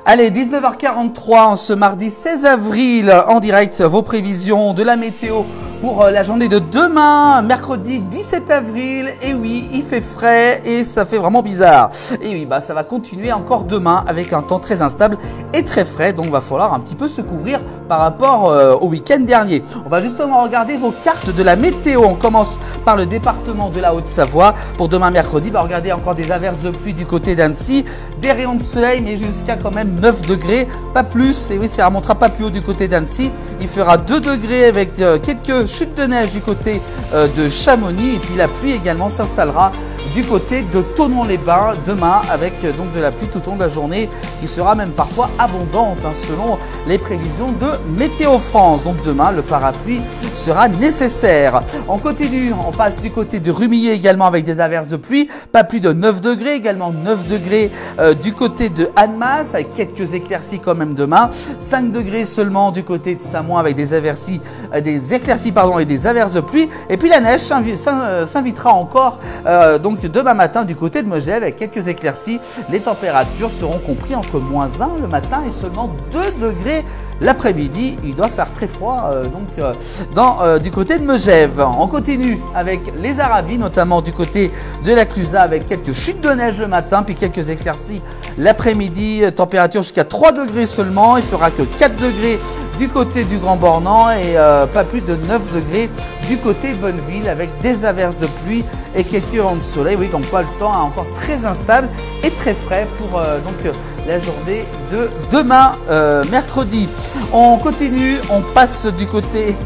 Allez, 19h43 en ce mardi 16 avril, en direct, vos prévisions de la météo pour la journée de demain, mercredi 17 avril. Et oui, il fait frais et ça fait vraiment bizarre. Et oui, bah ça va continuer encore demain avec un temps très instable et très frais. Donc, il va falloir un petit peu se couvrir par rapport au week-end dernier. On va justement regarder vos cartes de la météo. On commence par le département de la Haute-Savoie. Pour demain mercredi, bah regardez encore des averses de pluie du côté d'Annecy, des rayons de soleil, mais jusqu'à quand même 9 degrés, pas plus. Et oui, ça ne remontera pas plus haut du côté d'Annecy. Il fera 2 degrés avec quelques chutes de neige du côté de Chamonix. Et puis la pluie également s'installera du côté de Thonon-les-Bains demain avec donc de la pluie tout au long de la journée qui sera même parfois abondante selon les prévisions de Météo France. Donc demain, le parapluie sera nécessaire. On continue, on passe du côté de Rumilly également avec des averses de pluie, pas plus de 9 degrés, également 9 degrés du côté de Annemasse avec quelques éclaircies quand même demain, 5 degrés seulement du côté de Samoin avec des éclaircies et des averses de pluie. Et puis la neige s'invitera encore donc demain matin du côté de Megève avec quelques éclaircies. Les températures seront comprises entre -1 le matin et seulement 2 degrés l'après-midi. Il doit faire très froid du côté de Megève. On continue avec les Aravis, notamment du côté de la Clusaz avec quelques chutes de neige le matin puis quelques éclaircies l'après-midi. Température jusqu'à 3 degrés seulement. Il fera que 4 degrés du côté du Grand Bornand et pas plus de 9 degrés du côté de Bonneville avec des averses de pluie et quelques rayons de soleil. Oui, comme quoi le temps est encore très instable et très frais pour la journée de demain mercredi. On continue, on passe du côté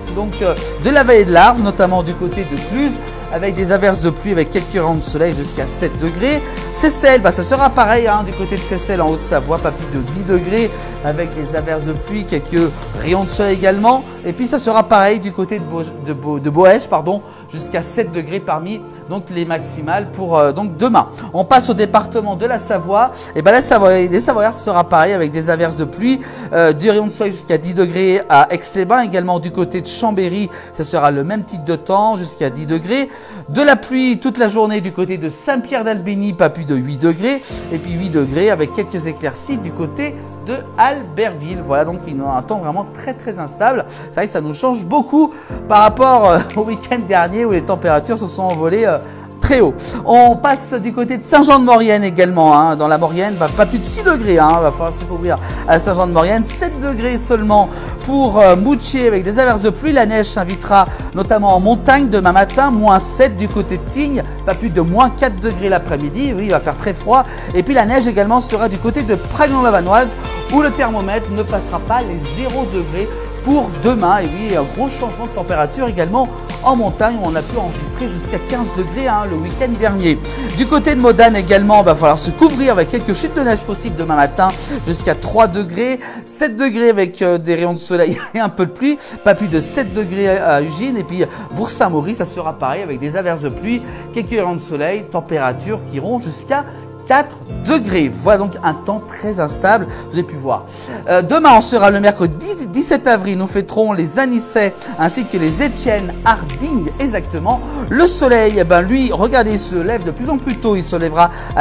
de la vallée de l'Arve, notamment du côté de Cluses, avec des averses de pluie avec quelques rayons de soleil jusqu'à 7 degrés. Seyssel, ça sera pareil du côté de Seyssel en Haute-Savoie, pas plus de 10 degrés avec des averses de pluie, quelques rayons de soleil également. Et puis ça sera pareil du côté de Boëge, jusqu'à 7 degrés parmi les maximales pour demain. On passe au département de la Savoie. Et ben les Savoyards, ce sera pareil avec des averses de pluie, du rayon de soleil jusqu'à 10 degrés à Aix-les-Bains, également du côté de Chambéry, ça sera le même type de temps jusqu'à 10 degrés. De la pluie toute la journée du côté de Saint-Pierre-d'Albigny, pas plus de 8 degrés. Et puis 8 degrés avec quelques éclaircies du côté de Albertville. Voilà, donc il y a un temps vraiment très instable. C'est vrai que ça nous change beaucoup par rapport au week-end dernier où les températures se sont envolées très haut. On passe du côté de Saint-Jean-de-Maurienne également. Dans la Maurienne, pas plus de 6 degrés. Il va falloir se couvrir à Saint-Jean-de-Maurienne. 7 degrés seulement pour Moutier avec des averses de pluie. La neige s'invitera notamment en montagne demain matin. -7 du côté de Tignes. Pas plus de -4 degrés l'après-midi. Oui, il va faire très froid. Et puis la neige également sera du côté de Prague-en-Lavanoise où le thermomètre ne passera pas les 0 degrés pour demain. Et oui, un gros changement de température également en montagne où on a pu enregistrer jusqu'à 15 degrés le week-end dernier. Du côté de Modane également, il va falloir se couvrir avec quelques chutes de neige possibles demain matin jusqu'à 3 degrés, 7 degrés avec des rayons de soleil et un peu de pluie, pas plus de 7 degrés à Ugine. Et puis Bourg-Saint-Maurice, ça sera pareil avec des averses de pluie, quelques rayons de soleil, températures qui iront jusqu'à 4 degrés. Voilà donc un temps très instable, vous avez pu voir. Demain, on sera le mercredi 17 avril. Nous fêterons les Anissais ainsi que les Étienne Harding exactement. Le soleil, lui, regardez, il se lève de plus en plus tôt. Il se lèvera à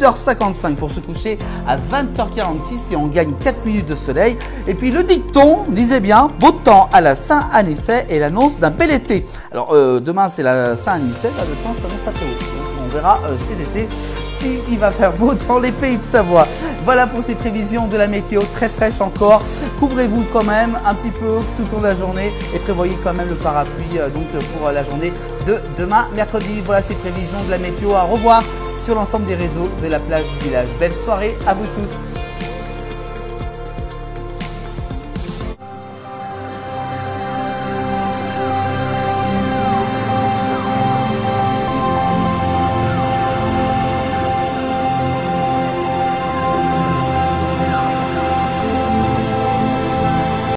6h55 pour se coucher à 20h46 et on gagne 4 minutes de soleil. Et puis le dicton, lisez bien, beau temps à la Saint-Anicet et l'annonce d'un bel été. Alors demain, c'est la Saint-Anicet, le temps s'annonce pas très haut. On verra cet été s'il va faire beau dans les pays de Savoie. Voilà pour ces prévisions de la météo très fraîche encore. Couvrez-vous quand même un petit peu tout au long de la journée et prévoyez quand même le parapluie pour la journée de demain mercredi. Voilà ces prévisions de la météo à revoir sur l'ensemble des réseaux de la plage du village. Belle soirée à vous tous.